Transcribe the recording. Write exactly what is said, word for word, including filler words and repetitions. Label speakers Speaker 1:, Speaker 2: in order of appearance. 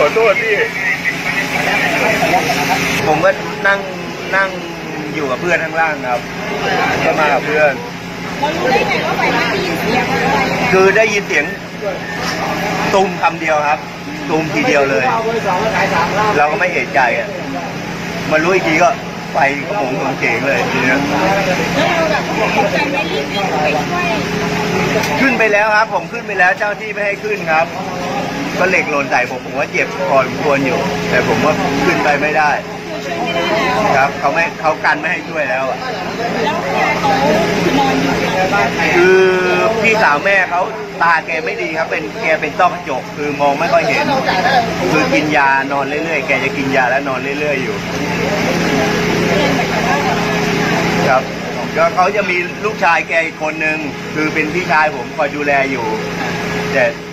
Speaker 1: อโทษพี่ผมก็นั่งนั่งอยู่กับเพื่อนข้างล่างครับก็มากับเพื่อน
Speaker 2: เรารู้ได้ไงว่าไฟไหม้ได้ยินเสียงอะไร
Speaker 1: คือได้ยินเสียงตูมคำเดียวครับตูมทีเดียวเลยเราก็ไม่เอะใจอ่ะมารู้อีกทีก็ไฟกระหม่อมกระเฉงเลยทีนี้แล้ว
Speaker 2: เราแบบตกใจไม่รีบวิ่งไปช่วย
Speaker 1: ขึ้นไปแล้วครับผมขึ้นไปแล้วเจ้าที่ไม่ให้ขึ้นครับก็เหล็กหล่นใส่ผมผมว่าเจ็บพอสมควรอยู่แต่ผมว่าขึ้นไปไม่ได้ครับเขาไม่เขากันไม่ให้ช่วยแล้วอ่ะ
Speaker 2: แล้วยายเขานอนอยู่
Speaker 1: คือพี่สาวแม่เขาตาแกไม่ดีครับเป็นแกเป็นต้อกระจกคือมองไม่ค่อยเห็นคือกินยานอนเรื่อยๆแกจะกินยาแล้วนอนเรื่อยๆอยู่ครับก็เขาจะมีลูกชายแกอีกคนนึงคือเป็นพี่ชายผมคอยดูแลอยู่แต่